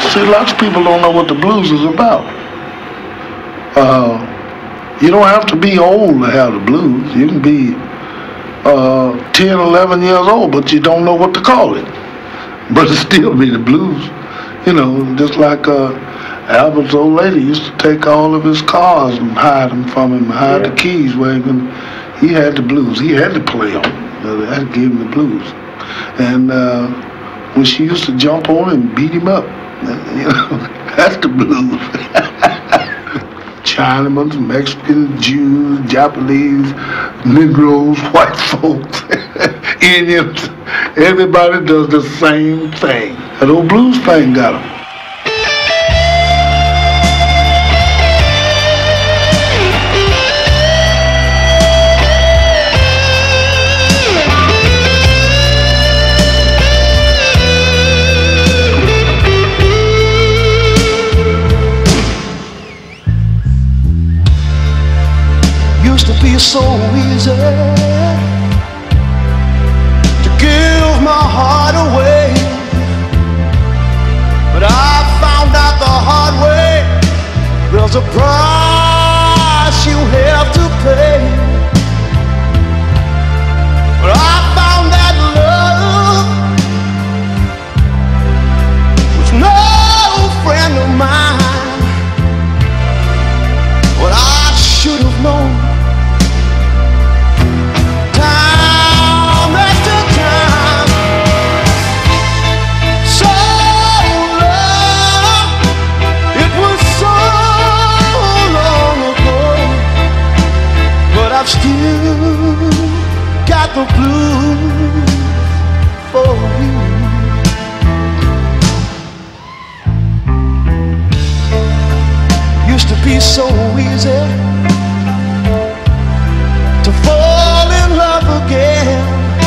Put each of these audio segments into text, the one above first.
See, lots of people don't know what the blues is about. You don't have to be old to have the blues. You can be 10, 11 years old, but you don't know what to call it. But it still be the blues. You know, just like Albert's old lady used to take all of his cars and hide them from him, hide the keys where he had the blues. He had to play on them. That gave him the blues. And when she used to jump on him and beat him up, you know, that's the blues. Chinamans, Mexicans, Jews, Japanese, Negroes, white folks, Indians, everybody does the same thing. That old blues thing got them. Be so easy to give my heart away, but I found out the hard way there's a price you have to pay. But I found that love was no friend of mine. What I should have known I've still got the blues for you. Used to be so easy to fall in love again,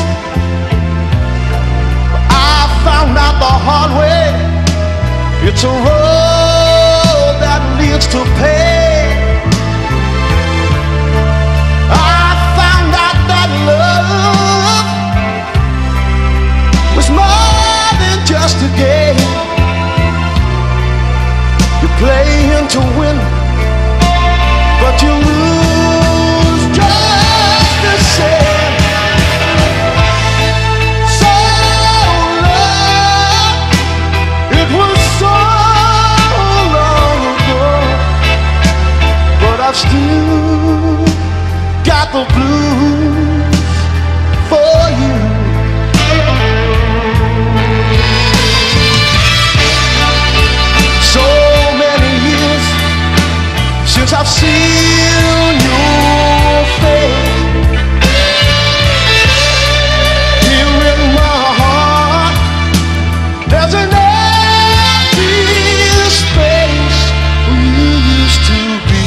but I found out the hard way it's a road that leads to pain. Just a game you play to win, but you lose just the same. So love, it was so long ago, but I've still got the blues for you. Since I've seen your face here in my heart, there's an empty space where you used to be.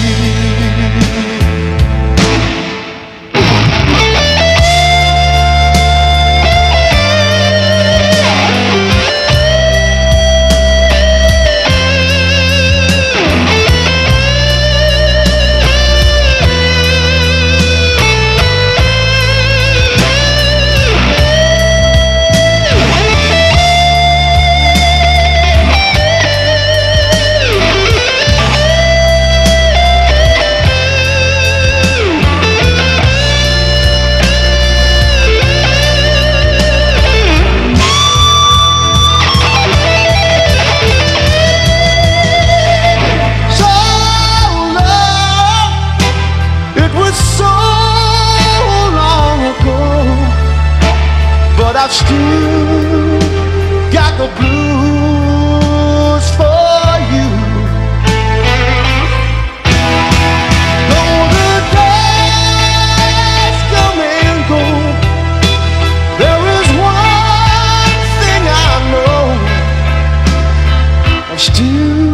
I've still got the blues for you. Though the days come and go, there is one thing I know, I'm still